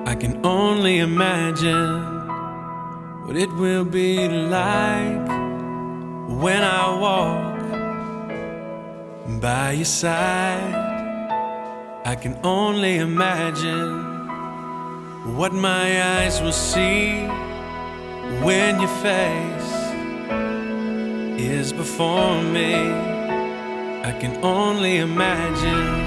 I can only imagine what it will be like when I walk by your side. I can only imagine what my eyes will see when your face is before me. I can only imagine.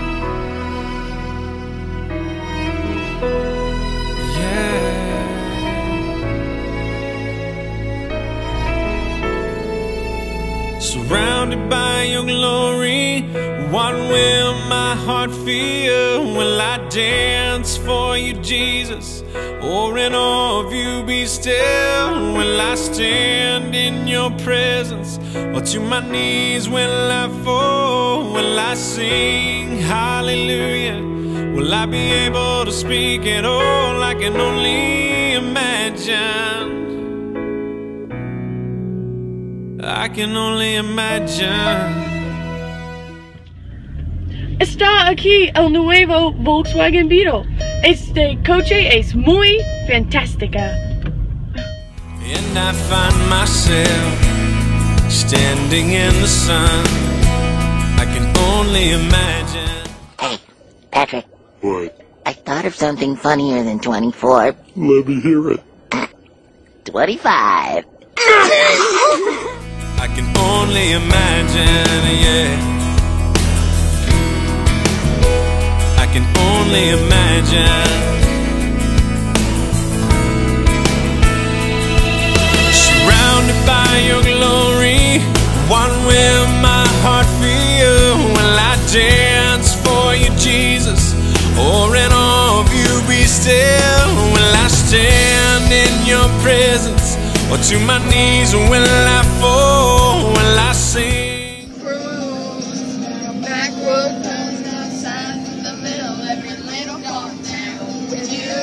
Surrounded by your glory, what will my heart feel? Will I dance for you, Jesus? Or in awe of you be still? Will I stand in your presence? Or to my knees will I fall? Will I sing hallelujah? Will I be able to speak at all? I can only imagine. I can only imagine. Está aquí el nuevo Volkswagen Beetle. Este coche es muy fantástica. And I find myself standing in the sun. I can only imagine. Hey, Patrick. What? I thought of something funnier than 24. Let me hear it. 25. I can only imagine, yeah. I can only imagine. Surrounded by your glory, what will my heart feel? Will I dance for you, Jesus? Or in awe of you be still? Will I stand in your presence? Or to my knees will I fall? Will I sing? Back road turns outside the middle. Every little walk down with you.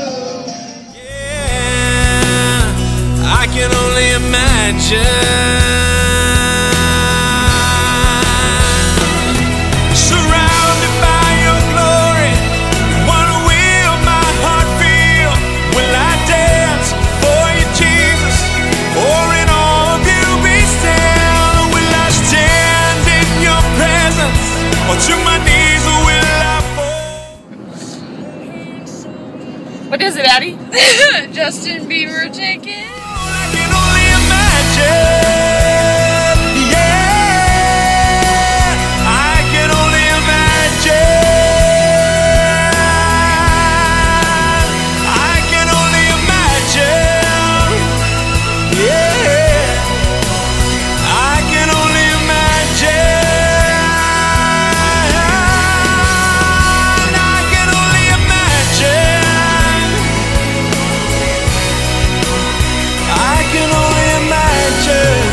Yeah, I can only imagine. Surrounded by your glory, what will my heart feel? Will I dance for you, Jesus? Or in awe of you be still? Will I stand in your presence? Or to my knees will I fall? What is it, Addie? Justin Bieber ticket. I can only imagine. Yeah, I can only imagine. I can only imagine. Yeah, I can only imagine. I can only imagine. I can only imagine.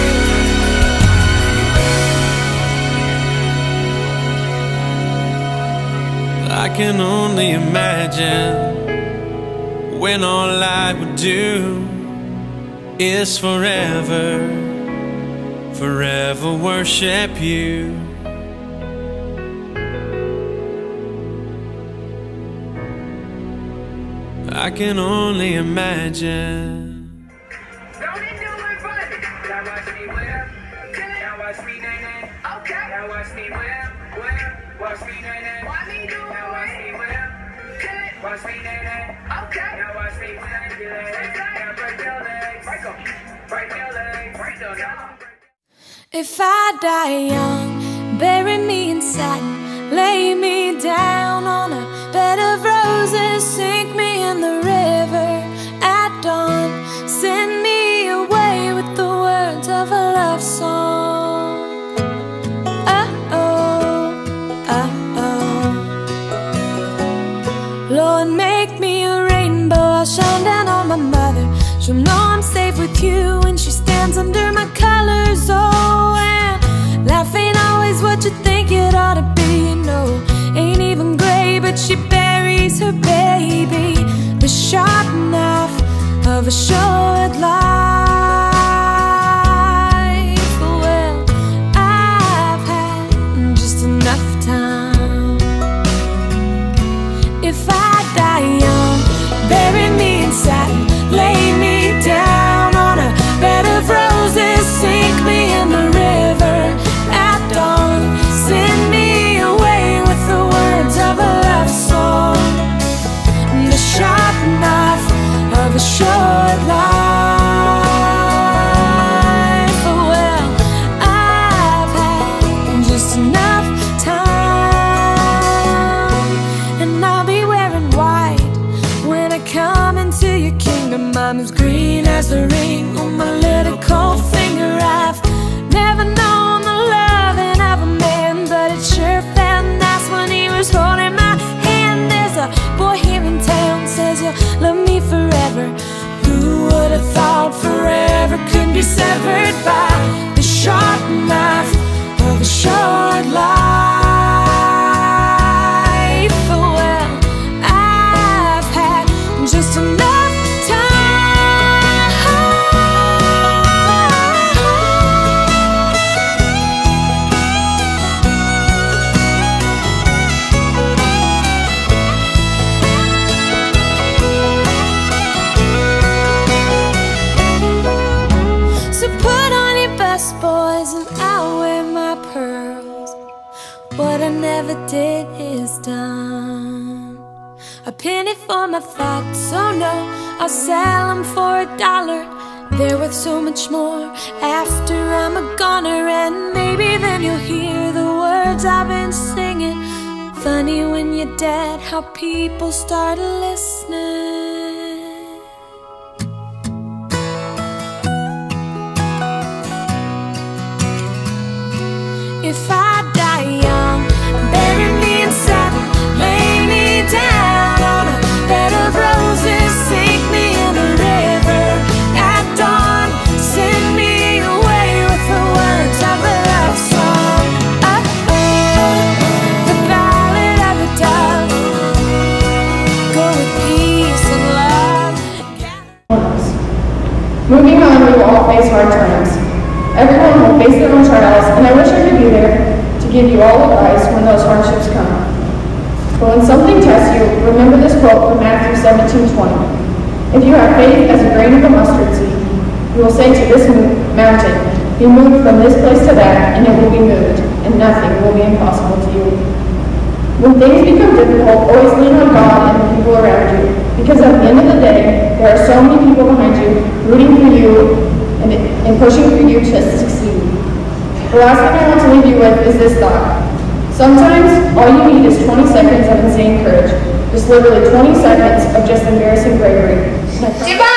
I can only imagine when all I would do is forever, forever worship you. I can only imagine. If I die young, bury me in satin, lay me down on a bed of roses, sink me in the river at dawn, send me away with the words of a love song. Lord, make me a rainbow, I'll shine down on my mother. She'll know I'm safe with you when she stands under my colors. Oh, and life ain't always what you think it ought to be, you know. Ain't even gray, but she buries her baby. The sharp knife of a short life. Well, I've had just enough time. If I die young, there's a ring on my little cold finger. I've never known the loving of a man, but it sure felt nice when he was holding my hand. There's a boy here in town says he'll love me forever. Who would have thought forever could be severed by the sharp knife of a short life? Well, I've had just enough boys, and I'll wear my pearls. What I never did is done. A penny for my thoughts, oh no, I'll sell them for $1. They're worth so much more after I'm a goner. And maybe then you'll hear the words I've been singing. Funny when you're dead how people start listening. If I die young, bury me in satin, lay me down on a bed of roses, sink me in a river at dawn, send me away with the words of a love song. The ballad of a dove, go with peace and love. Moving on, we will all face hard times. Everyone will face their own trials, and I wish I could be there to give you all advice when those hardships come. But when something tests you, remember this quote from Matthew 17:20. If you have faith as a grain of a mustard seed, you will say to this mountain, be moved from this place to that, and it will be moved, and nothing will be impossible to you. When things become difficult, always lean on God and the people around you, because at the end of the day, there are so many people behind you, rooting for you, and pushing for you to succeed. The last thing I want to leave you with is this thought. Sometimes all you need is 20 seconds of insane courage. Just literally 20 seconds of just embarrassing bravery.